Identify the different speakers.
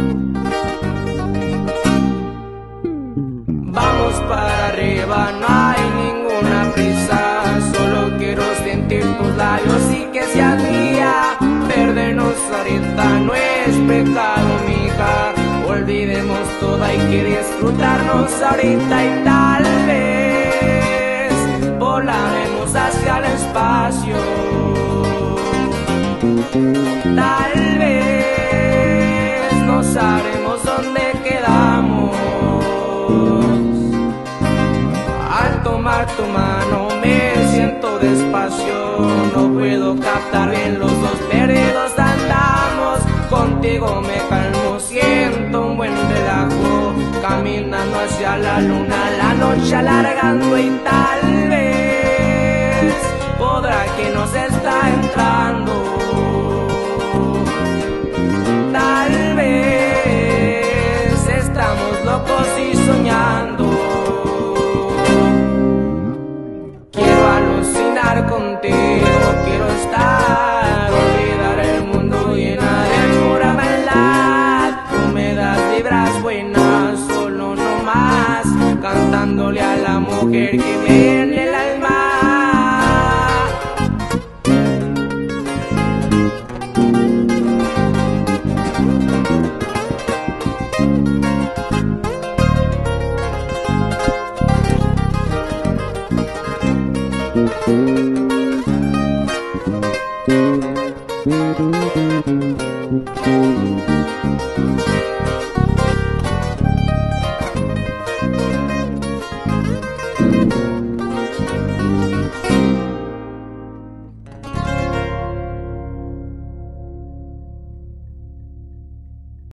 Speaker 1: Vamos para arriba, no hay ninguna prisa. Solo quiero sentir tus labios y que seas mía. Perdernos ahorita no es pecado, mija. Olvidemos todo, hay que disfrutarnos ahorita y tal vez volaremos hacia el espacio. Tal vez no sabremos dónde quedamos. Al tomar tu mano me siento despacio. No puedo captar bien, los dos perdidos andamos. Contigo me calmo, siento un buen relajo. Caminando hacia la luna, la noche alargando y tal vez podrá que nos está entrando. Tal vez estamos locos y soñando. Quiero alucinar contigo, quiero estar, olvidar el mundo llena de pura maldad. Tú me das vibras buenas, solo no más, cantándole a la mujer que me llena el alma.